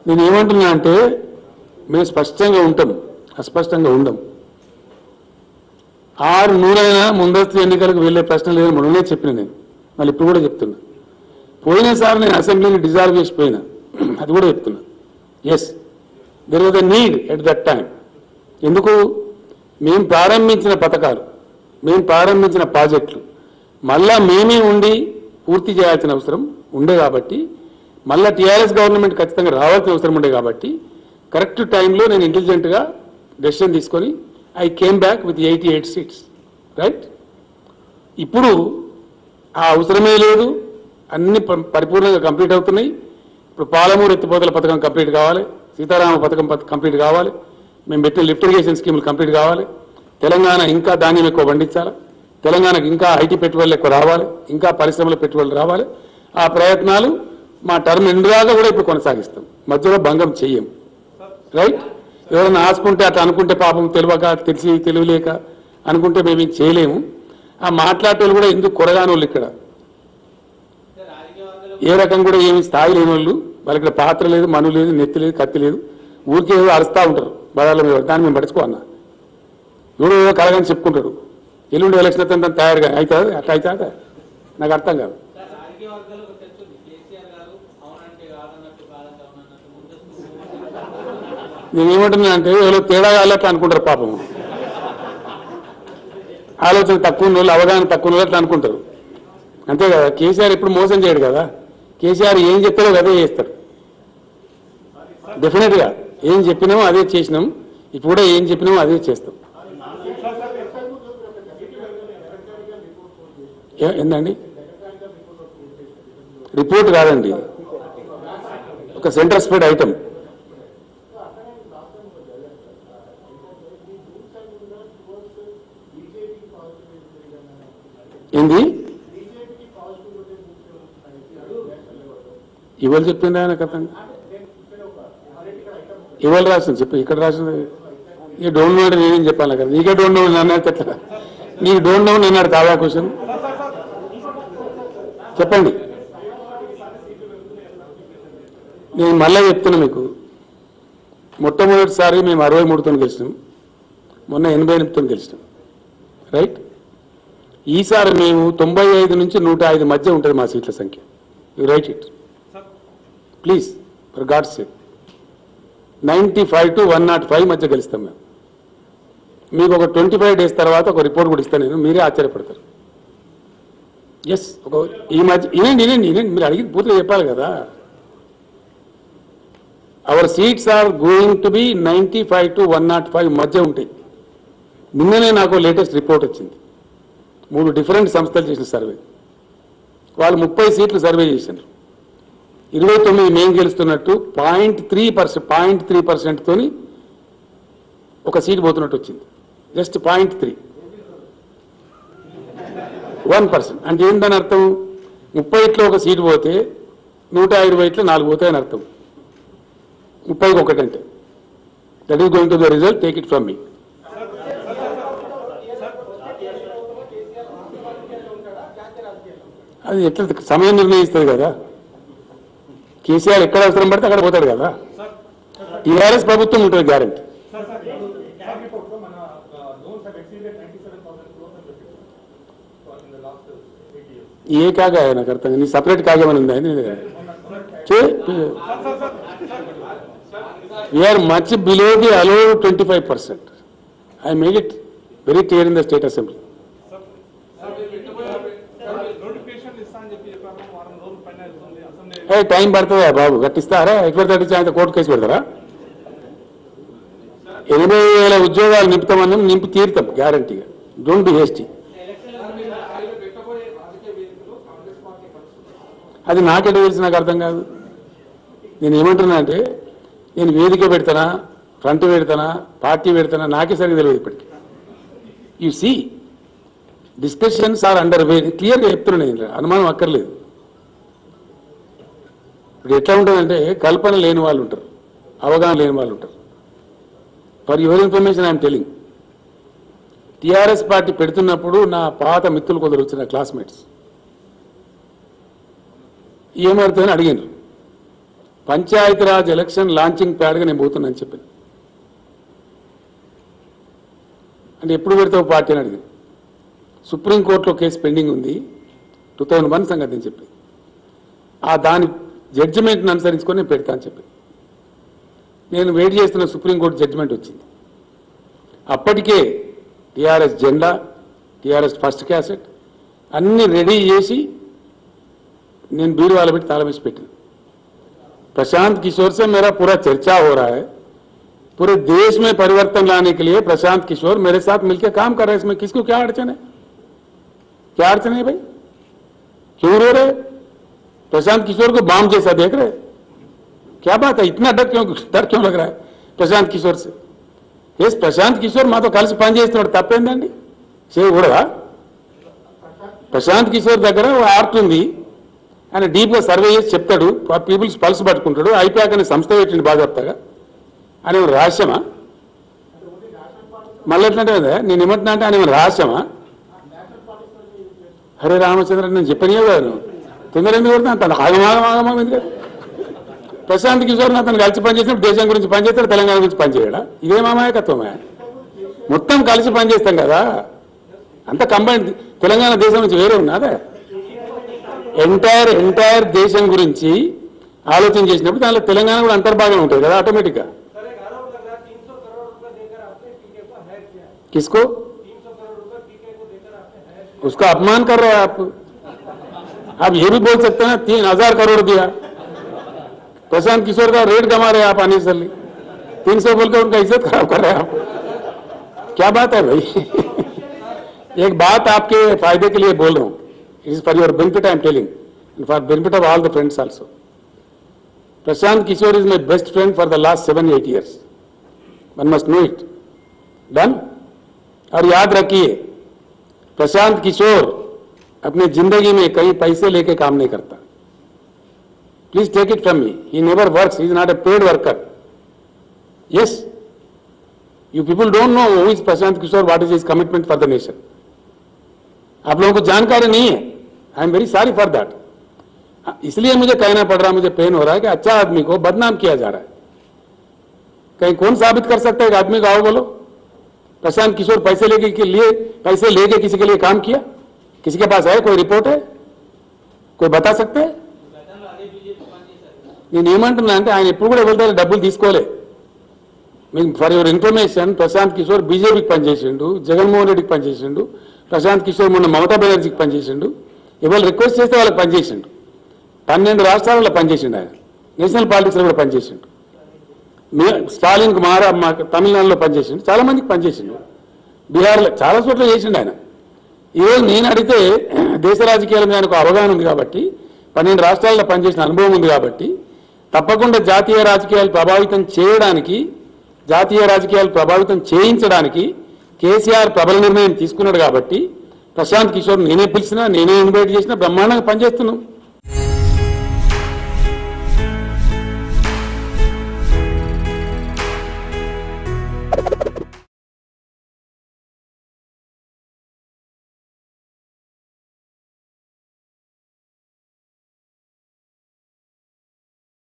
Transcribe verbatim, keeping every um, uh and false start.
నేను ఏమంటున్నా అంటే మేము స్పష్టంగా ఉంటాం, అస్పష్టంగా ఉండం. ఆరు నూరైనా ముందస్తు ఎన్నికలకు వెళ్ళే ప్రశ్న లేదని మొన్ననే చెప్పిన నేను, మళ్ళీ ఇప్పుడు కూడా చెప్తున్నా. పోయినసారి నేను అసెంబ్లీని డిజాల్వ్ చేసిపోయినా, అది కూడా చెప్తున్నా. Yes, there was a need at that time. ఎందుకు? మేము ప్రారంభించిన పథకాలు, మేము ప్రారంభించిన ప్రాజెక్టులు మళ్ళా మేమే ఉండి పూర్తి చేయాల్సిన అవసరం ఉండే కాబట్టి, మళ్ళీ టీఆర్ఎస్ గవర్నమెంట్ ఖచ్చితంగా రావాల్సిన అవసరం ఉండే కాబట్టి కరెక్ట్ టైంలో నేను ఇంటెలిజెంట్గా డెసిషన్ తీసుకొని I came back with eighty eight seats. Right? ఇప్పుడు ఆ అవసరమే లేదు, అన్ని పరిపూర్ణంగా కంప్లీట్ అవుతున్నాయి. ఇప్పుడు పాలమూరు ఎత్తిపోతల పథకం కంప్లీట్ కావాలి, సీతారామ పథకం కంప్లీట్ కావాలి, మేము పెట్టిన లిఫ్ట్ ఇరిగేషన్ స్కీములు కంప్లీట్ కావాలి, తెలంగాణ ఇంకా ధాన్యం ఎక్కువ పండించాలి, తెలంగాణకు ఇంకా ఐటీ పెట్టుబడులు ఎక్కువ రావాలి, ఇంకా పరిశ్రమల పెట్టుబడులు రావాలి. ఆ ప్రయత్నాలు మా టర్మ్ ఎండుదాకా కూడా ఇప్పుడు కొనసాగిస్తాం, మధ్యలో భంగం చెయ్యం. రైట్? ఎవరైనా ఆసుకుంటే అట్లా అనుకుంటే పాపం తెలియక, తెలిసి తెలియలేక అనుకుంటే మేము ఏం చేయలేము. ఆ మాట్లాడేవాళ్ళు కూడా ఎందుకు కొరగాని వాళ్ళు, ఇక్కడ ఏ రకం కూడా ఏమి స్థాయి లేని వాళ్ళు, వాళ్ళకి ఇక్కడ పాత్ర లేదు, మను లేదు, నెత్తి లేదు, కత్తి లేదు, ఊరికే ఏదో అరుస్తూ ఉంటారు బదాల మీద. దాన్ని మేము పడుచుకోవన్నా, ఎవడో ఏదో కలగాని చెప్పుకుంటారు. ఎల్లుండి ఎలక్షన్ అయితే తయారుగా అవుతుంది, అట్లా అవుతుందా? నాకు అర్థం కాదు. నేనేమంటున్నా అంటే ఎవరో తేడా కాలట్లా అనుకుంటారు పాపం. ఆలోచన తక్కువ వాళ్ళు, అవగాహన తక్కువ వాళ్ళు అట్లా అనుకుంటారు, అంతే కదా. కేసీఆర్ ఎప్పుడు మోసం చేయడు కదా. కేసీఆర్ ఏం చెప్తారో అదే చేస్తారు. డెఫినెట్గా ఏం చెప్పినామో అదే చేసినాం, ఇప్పుడు కూడా ఏం చెప్పినామో అదే చేస్తాం. ఏందండి? రిపోర్ట్ కాదండి, ఒక సెంటర్ స్ప్రెడ్ ఐటమ్. ఏంది ఇవాళ చెప్పింది ఆయన కథ? ఇవాళ రాసింది చెప్పి, ఇక్కడ రాసింది. ఈ డోంట్ నో అంటే నేనేం చెప్పాలి కదా? నీకే డోంట్ నో అన్నారు కదా, నీకు డోంట్ నో అన్నాడు కాదా క్వశ్చన్? చెప్పండి. నేను మళ్ళీ చెప్తున్నా మీకు, మొట్టమొదటిసారి మేము అరవై మూడుతో గెలిచినాం, మొన్న ఎనభై ఎనిమిదితో గెలిచినాం. రైట్? ఈసారి మేము తొంభై ఐదు నుంచి నూట ఐదు మధ్య ఉంటుంది మా సీట్ల సంఖ్య. You write it please, for God's sake. Ninety five to one not five మధ్య గెలుస్తాం మేము. మీకు ఒక ట్వంటీ ఫైవ్ డేస్ తర్వాత ఒక రిపోర్ట్ కూడా ఇస్తాను నేను, మీరే ఆశ్చర్యపడతారు. ఎస్, ఒక ఈ మధ్య ఇనండి ఇనండి ఇనండి మీరు అడిగి పూర్తిగా చెప్పాలి కదా. Our seats are going to be ninety five to one not five మధ్య ఉంటాయి. నిన్ననే నాకు లేటెస్ట్ రిపోర్ట్ వచ్చింది, మూడు డిఫరెంట్ సంస్థలు చేసిన సర్వే. వాళ్ళు ముప్పై సీట్లు సర్వే చేశారు, ఇరవై తొమ్మిది మేము గెలుస్తున్నట్టు point three percent point three పర్సెంట్తోని ఒక సీట్ పోతున్నట్టు వచ్చింది. Just point three one percent అంటే ఏంటని అర్థం? ముప్పై ఇట్లో ఒక సీటు పోతే నూట ఇరవై ఇట్లో నాలుగు పోతాయని అర్థం. ముప్పైకి ఒకటంటే that is going to the result, take it from me. అది ఎట్లా సమయం నిర్ణయిస్తుంది కదా. కేసీఆర్ ఎక్కడ అవసరం పడితే అక్కడ పోతాడు కదా. టీఆర్ఎస్ ప్రభుత్వం ఉంటుంది గ్యారెంటీ. ఏ కాగా నాకు అర్థం, నీ సపరేట్ కాగేమని ఉందా? We're much below the allowed twenty five percent. I made it very clear in the state assembly. Time పడుతుందా బాబు? గట్టిస్తారా? ఎట్లా తగ్గించి ఆయన కోర్టు కేసు పెడతారా? ఎనభై వేల ఉద్యోగాలు నింపుతామని నింపి తీరుతాం గ్యారంటీగా. Don't be hasty. అది నాకెట తెలిసి నాకు అర్థం కాదు. నేను ఏమంటున్నా అంటే, నేను వేదిక పెడతానా, ఫ్రంట్ పెడతానా, పార్టీ పెడతానా, నాకే సరిగ్గా తెలియదు ఇప్పటికీ. You see discussions are under way. క్లియర్గా చెప్తున్నా నేను, అనుమానం అక్కర్లేదు. ఇప్పుడు ఎట్లా ఉంటుందంటే, కల్పన లేని వాళ్ళు ఉంటారు, అవగాహన లేని వాళ్ళు ఉంటారు. For your information I'm telling, TRS party పెడుతున్నప్పుడు నా పాత మిత్రులు కొందరు వచ్చిన క్లాస్మేట్స్ ఏమవుతుందని అడిగారు. పంచాయతీరాజ్ ఎలక్షన్ లాంచింగ్ ప్యాడ్గా నేను పోతున్నాను చెప్పాను. అంటే ఎప్పుడు పెడతావు పార్టీ అని అడిగింది. సుప్రీంకోర్టులో కేసు పెండింగ్ ఉంది, టూ థౌజండ్ వన్ సంగతి అని చెప్పి ఆ దాని జడ్జిమెంట్ని అనుసరించుకొని నేను పెడతా అని చెప్పి నేను వెయిట్ చేస్తున్న సుప్రీంకోర్టు జడ్జిమెంట్ వచ్చింది. అప్పటికే టీఆర్ఎస్ జెండా, టీఆర్ఎస్ ఫస్ట్ క్యాసెట్ అన్ని రెడీ చేసి నేను బీరువాల పెట్టి తాళం వేసి పెట్టాను. प्रशांत किशोर से मेरा पूरा चर्चा हो रहा है, पूरे देश में परिवर्तन लाने के लिए प्रशांत किशोर मेरे साथ मिलकर काम कर रहे हैं. इसमें किसको क्या अड़चन है? क्या अड़चन है भाई? क्यों रो रहे? प्रशांत किशोर को बाम जैसा देख रहे? क्या बात है? इतना डर क्यों डर क्यों लग रहा है प्रशांत किशोर से? ये प्रशांत किशोर मा तो కలిసి పని చేస్తున్నాడు, తప్పేందండి? చేయ కూడా ప్రశాంత్ కిషోర్ దగ్గర ఓ ఆర్ట్ ఉంది, ఆయన డీప్గా సర్వే చేసి చెప్తాడు, పీపుల్స్ పల్స్ పట్టుకుంటాడు. ఐపాక్ అనే సంస్థ పెట్టింది బాధ్యతగా అని రహస్యమా? మళ్ళీ ఎట్లంటే నేను ఏమంటున్నా అంటే ఆయన రహస్యమా? హరే రామచంద్ర నేను చెప్పనియో గారు తొందర ఎందుకు కొడుతున్నా? తను ఆగమాగమాగమా ఎందుకంటే ప్రశాంత్ కిషోర్ అతను కలిసి పనిచేసినప్పుడు దేశం గురించి పనిచేస్తాడు, తెలంగాణ గురించి పనిచేయడా? ఇదే మామాయకత్వమే. మొత్తం కలిసి పనిచేస్తాం కదా, అంత కంబైన్. తెలంగాణ దేశం నుంచి వేరే ఉన్నదా? ఎంటైర్ ఎంటైర్ దేశం గురించి ఆలోచన చేసినప్పుడు దానిలో తెలంగాణ కూడా అంతర్భాగం ఉంటుంది కదా ఆటోమేటిక్గా. किसको? उसका अपमान कर रहे हैं आप. आप ये भी बोल सकते हैं ना तीन हजार करोड़ दिया, प्रशांत किशोर का रेट कमा रहे हैं आप अनिसरली, तीन सौ बोलकर उनका इज्जत खराब कर रहे हैं आप. क्या बात है भाई? एक बात आपके फायदे के लिए बोल रहा हूं, it is for your benefit I am telling, for benefit of all the friends also. Prashant Kishor is my best friend for the last seven eight years, one must know it. Done. और याद रखिए प्रशांत किशोर अपनी जिंदगी में कहीं पैसे लेके काम नहीं करता. Please take it from me, he never works, he is not a paid worker. Yes, you people don't know who is Prashant Kishor, what is his commitment for the nation. आप लोगों को जानकारी नहीं है. I am very sorry for that. इसलिए मुझे कहना पड़ रहा है, मुझे पेन हो रहा है कि अच्छा आदमी को बदनाम किया जा रहा है. कहीं कौन साबित कर सकता है एक आदमी का? आओ बोलो. प्रशांत किशोर पैसे लेके के लिए पैसे लेके किसी के लिए काम किया? किसी के पास है कोई रिपोर्ट है? कोई बता सकते हैं? నేను ఏమంటున్నా అంటే ఆయన ఎప్పుడు కూడా వెళ్తారు డబ్బులు తీసుకోలే. మీకు for your information Prashant Kishor బీజేపీకి పనిచేసిండు, జగన్మోహన్ రెడ్డికి పనిచేసిండు, ప్రశాంత్ కిషోర్ మొన్న మమతా బెనర్జీకి పనిచేసిండు, ఎవరు రిక్వెస్ట్ చేస్తే వాళ్ళకి పనిచేసిండు. పన్నెండు రాష్ట్రాలలో పనిచేసిండు ఆయన, నేషనల్ పాలిటిక్స్లో కూడా పనిచేసిండు. స్టాలిన్ కుమార్ తమిళనాడులో పనిచేసిండు, చాలా మందికి పనిచేసిండు, బీహార్లో చాలా చోట్ల చేసిండు ఆయన. ఈరోజు నేను అడిగితే దేశ రాజకీయాల మీద ఆయనకు అవగాహన ఉంది కాబట్టి, పన్నెండు రాష్ట్రాల్లో పనిచేసిన అనుభవం ఉంది కాబట్టి తప్పకుండా జాతీయ రాజకీయాలు ప్రభావితం చేయడానికి, జాతీయ రాజకీయాలు ప్రభావితం చేయించడానికి కేసీఆర్ ప్రబల నిర్ణయం తీసుకున్నాడు కాబట్టి ప్రశాంత్ కిషోర్ నేనే పిలిచినా, నేనే ఇన్వైట్ చేసినా బ్రహ్మాండంగా పనిచేస్తున్నాం.